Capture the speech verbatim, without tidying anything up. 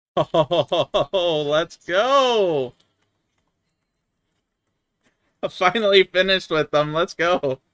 Oh, let's go! Finally finished with them. Let's go.